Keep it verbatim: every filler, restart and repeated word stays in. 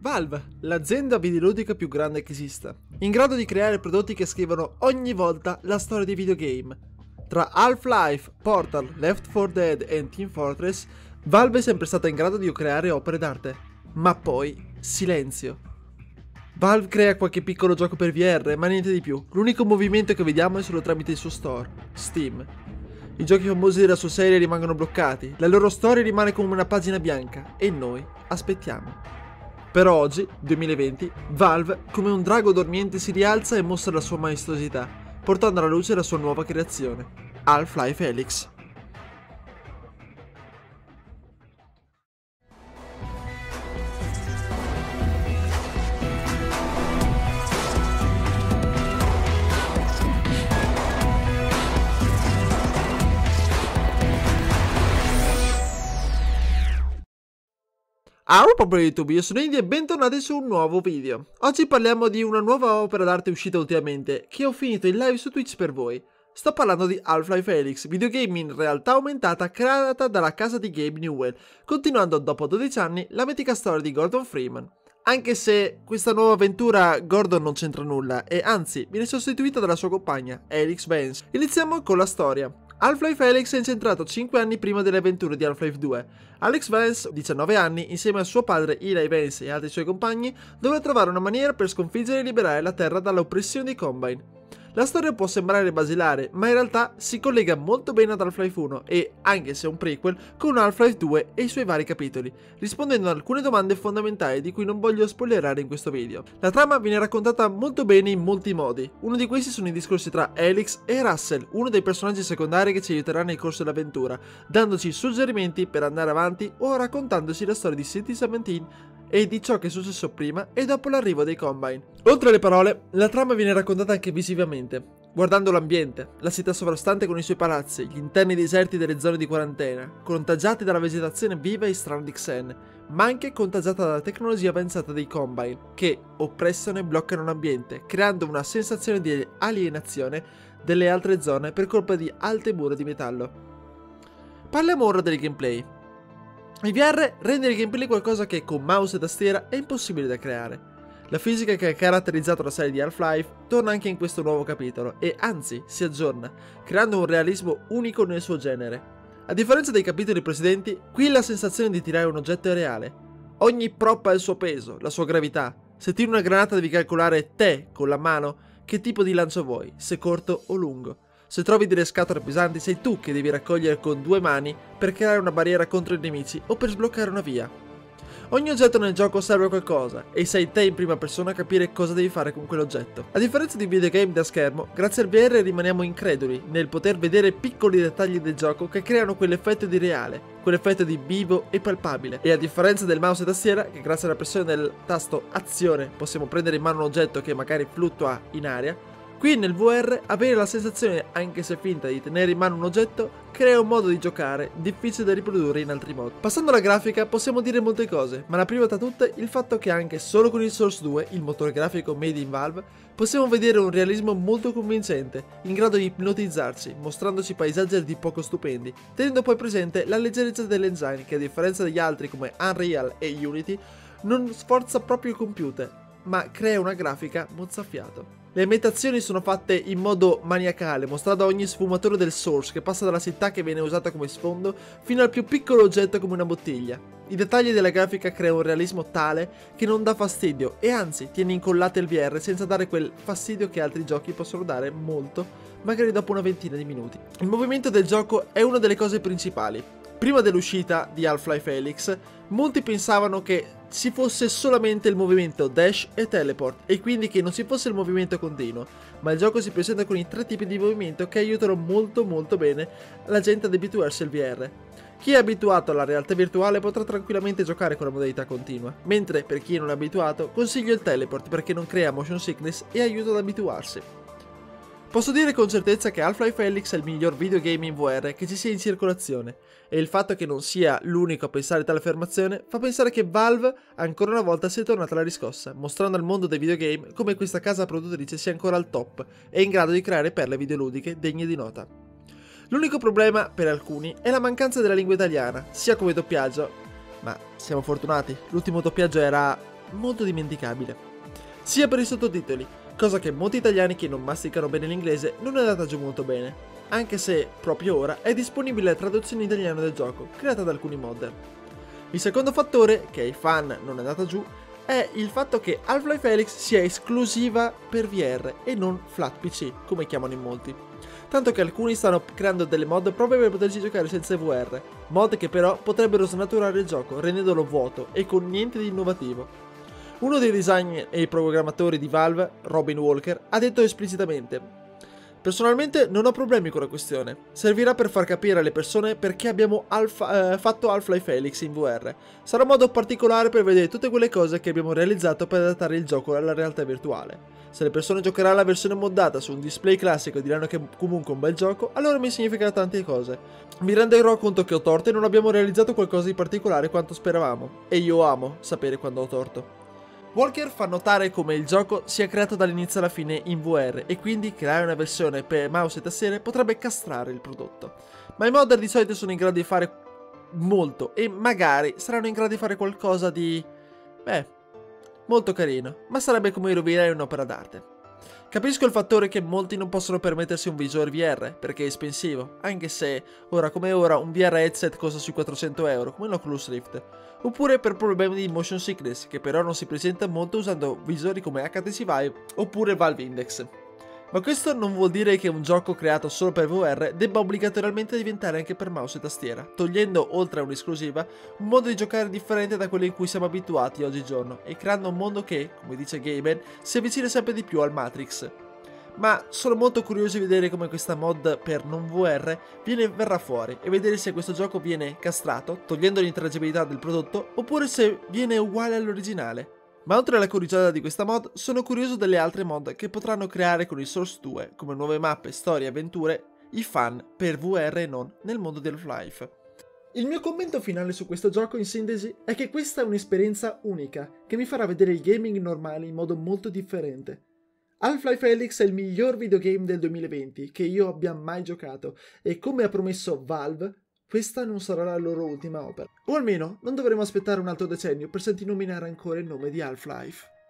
Valve, l'azienda videoludica più grande che esista, in grado di creare prodotti che scrivono ogni volta la storia dei videogame. Tra Half-Life, Portal, Left four Dead e Team Fortress, Valve è sempre stata in grado di creare opere d'arte. Ma poi, silenzio. Valve crea qualche piccolo gioco per V R, ma niente di più. L'unico movimento che vediamo è solo tramite il suo store, Steam. I giochi famosi della sua serie rimangono bloccati, la loro storia rimane come una pagina bianca, e noi aspettiamo. Però oggi, duemilaventi, Valve, come un drago dormiente, si rialza e mostra la sua maestosità, portando alla luce la sua nuova creazione, Half-Life Alyx. Ciao popolo di YouTube, io sono Indy e bentornati su un nuovo video. Oggi parliamo di una nuova opera d'arte uscita ultimamente, che ho finito in live su Twitch per voi. Sto parlando di Half-Life Alyx, videogame in realtà aumentata creata dalla casa di Gabe Newell, continuando dopo dodici anni la mitica storia di Gordon Freeman. Anche se questa nuova avventura Gordon non c'entra nulla e anzi viene sostituita dalla sua compagna, Alyx Vance. Iniziamo con la storia. Half-Life Alyx è incentrato cinque anni prima delle avventure di Half-Life due. Alyx Vance, diciannove anni, insieme a suo padre Eli Vance e altri suoi compagni, dovrà trovare una maniera per sconfiggere e liberare la Terra dall'oppressione dei Combine. La storia può sembrare basilare, ma in realtà si collega molto bene ad Half-Life uno e, anche se è un prequel, con Half-Life due e i suoi vari capitoli, rispondendo ad alcune domande fondamentali di cui non voglio spoilerare in questo video. La trama viene raccontata molto bene in molti modi. Uno di questi sono i discorsi tra Alyx e Russell, uno dei personaggi secondari che ci aiuterà nel corso dell'avventura, dandoci suggerimenti per andare avanti o raccontandoci la storia di City diciassette e di ciò che è successo prima e dopo l'arrivo dei Combine. Oltre alle parole, la trama viene raccontata anche visivamente, guardando l'ambiente, la città sovrastante con i suoi palazzi, gli interni deserti delle zone di quarantena, contagiati dalla vegetazione viva e strana di Xen, ma anche contagiata dalla tecnologia avanzata dei Combine, che oppressano e bloccano l'ambiente, creando una sensazione di alienazione delle altre zone per colpa di alte mura di metallo. Parliamo ora del gameplay. Il V R rende il gameplay qualcosa che con mouse e tastiera è impossibile da creare. La fisica che ha caratterizzato la serie di Half-Life torna anche in questo nuovo capitolo e anzi si aggiorna, creando un realismo unico nel suo genere. A differenza dei capitoli precedenti, qui la sensazione di tirare un oggetto è reale. Ogni prop ha il suo peso, la sua gravità. Se tiri una granata devi calcolare te, con la mano, che tipo di lancio vuoi, se corto o lungo. Se trovi delle scatole pesanti sei tu che devi raccogliere con due mani per creare una barriera contro i nemici o per sbloccare una via. Ogni oggetto nel gioco serve a qualcosa e sei te in prima persona a capire cosa devi fare con quell'oggetto. A differenza di videogame da schermo, grazie al V R rimaniamo increduli nel poter vedere piccoli dettagli del gioco che creano quell'effetto di reale, quell'effetto di vivo e palpabile. E a differenza del mouse e tastiera, che grazie alla pressione del tasto azione possiamo prendere in mano un oggetto che magari fluttua in aria, qui nel V R avere la sensazione, anche se finta, di tenere in mano un oggetto crea un modo di giocare difficile da riprodurre in altri modi. Passando alla grafica possiamo dire molte cose, ma la prima tra tutte il fatto che anche solo con il Source due, il motore grafico made in Valve, possiamo vedere un realismo molto convincente, in grado di ipnotizzarci, mostrandoci paesaggi a dir poco stupendi, tenendo poi presente la leggerezza dell'engine che a differenza degli altri come Unreal e Unity non sforza proprio il computer, ma crea una grafica mozzafiato. Le ambientazioni sono fatte in modo maniacale, mostrando ogni sfumatura del source che passa dalla città che viene usata come sfondo fino al più piccolo oggetto come una bottiglia. I dettagli della grafica creano un realismo tale che non dà fastidio e anzi tiene incollate il V R senza dare quel fastidio che altri giochi possono dare molto, magari dopo una ventina di minuti. Il movimento del gioco è una delle cose principali. Prima dell'uscita di Half-Life Alyx, molti pensavano che ci fosse solamente il movimento dash e teleport e quindi che non ci fosse il movimento continuo, ma il gioco si presenta con i tre tipi di movimento che aiutano molto molto bene la gente ad abituarsi al V R. Chi è abituato alla realtà virtuale potrà tranquillamente giocare con la modalità continua, mentre per chi non è abituato consiglio il teleport perché non crea motion sickness e aiuta ad abituarsi. Posso dire con certezza che Half-Life Alyx è il miglior videogame in V R che ci sia in circolazione, e il fatto che non sia l'unico a pensare tale affermazione fa pensare che Valve ancora una volta sia tornata alla riscossa, mostrando al mondo dei videogame come questa casa produttrice sia ancora al top e in grado di creare perle videoludiche degne di nota. L'unico problema, per alcuni, è la mancanza della lingua italiana, sia come doppiaggio, ma siamo fortunati, l'ultimo doppiaggio era molto dimenticabile. Sia per i sottotitoli, cosa che molti italiani che non masticano bene l'inglese non è andata giù molto bene, anche se proprio ora è disponibile la traduzione in italiano del gioco, creata da alcuni modder. Il secondo fattore, che ai fan non è andata giù, è il fatto che Half-Life Alyx sia esclusiva per V R e non flat P C, come chiamano in molti. Tanto che alcuni stanno creando delle mod proprio per poterci giocare senza V R, mod che però potrebbero snaturare il gioco, rendendolo vuoto e con niente di innovativo. Uno dei design e programmatori di Valve, Robin Walker, ha detto esplicitamente: personalmente non ho problemi con la questione, servirà per far capire alle persone perché abbiamo alfa, eh, fatto Half-Life Alyx in V R, sarà un modo particolare per vedere tutte quelle cose che abbiamo realizzato per adattare il gioco alla realtà virtuale. Se le persone giocheranno la versione moddata su un display classico e diranno che è comunque un bel gioco, allora mi significa tante cose. Mi renderò conto che ho torto e non abbiamo realizzato qualcosa di particolare quanto speravamo, e io amo sapere quando ho torto. Walker fa notare come il gioco sia creato dall'inizio alla fine in V R e quindi creare una versione per mouse e tastiere potrebbe castrare il prodotto. Ma i modder di solito sono in grado di fare molto e magari saranno in grado di fare qualcosa di... beh, molto carino, ma sarebbe come rovinare un'opera d'arte. Capisco il fattore che molti non possono permettersi un visore V R perché è espensivo, anche se ora come ora un V R headset costa sui quattrocento euro come l'Oculus Rift, oppure per problemi di motion sickness che però non si presenta molto usando visori come H T C Vive oppure Valve Index. Ma questo non vuol dire che un gioco creato solo per V R debba obbligatoriamente diventare anche per mouse e tastiera, togliendo, oltre a un'esclusiva, un modo di giocare differente da quello in cui siamo abituati oggigiorno e creando un mondo che, come dice Gaben, si avvicina sempre di più al Matrix. Ma sono molto curioso di vedere come questa mod per non V R viene, verrà fuori e vedere se questo gioco viene castrato, togliendo l'interagibilità del prodotto, oppure se viene uguale all'originale. Ma oltre alla curiosità di questa mod, sono curioso delle altre mod che potranno creare con il Source due, come nuove mappe, storie e avventure, i fan per V R e non nel mondo di Half-Life. Il mio commento finale su questo gioco, in sintesi, è che questa è un'esperienza unica, che mi farà vedere il gaming normale in modo molto differente. Half-Life Alyx è il miglior videogame del duemilaventi che io abbia mai giocato, e come ha promesso Valve, questa non sarà la loro ultima opera. O almeno non dovremo aspettare un altro decennio per sentire nominare ancora il nome di Half-Life.